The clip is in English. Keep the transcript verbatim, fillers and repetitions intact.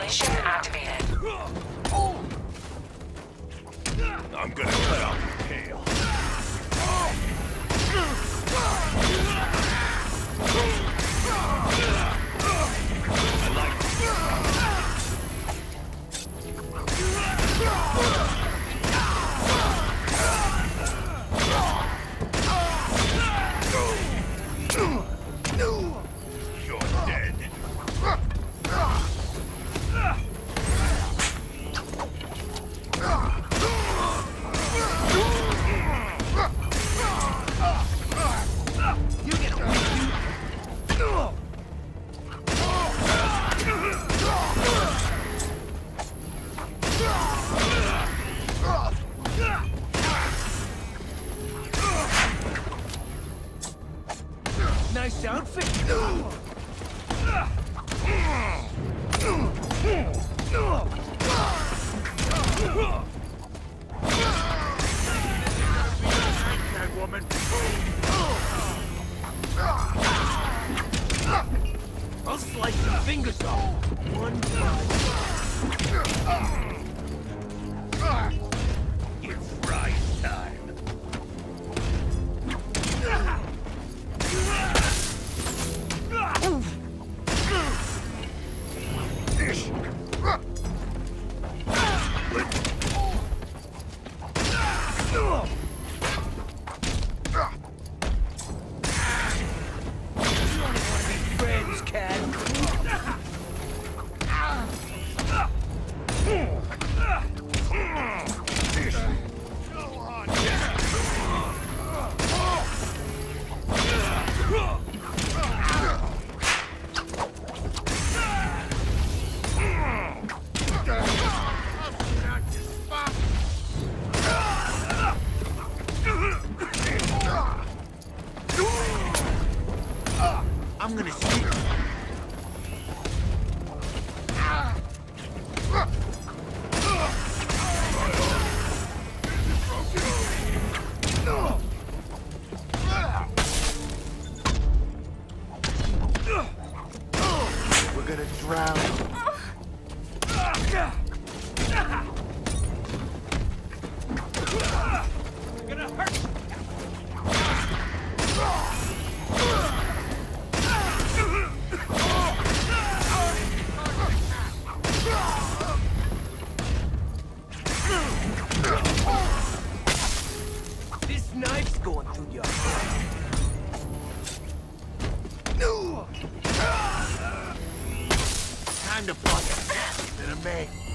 Mission activated. I'm gonna cut off your tail. I like You're dead. You get away, you. Nice outfit. Woman. I'll slice your fingers off. One It's rise time. friends, cat. I'm gonna see you. We're gonna drown. We're gonna hurt. This knife's going through your heart. Time to bust a nest in a man.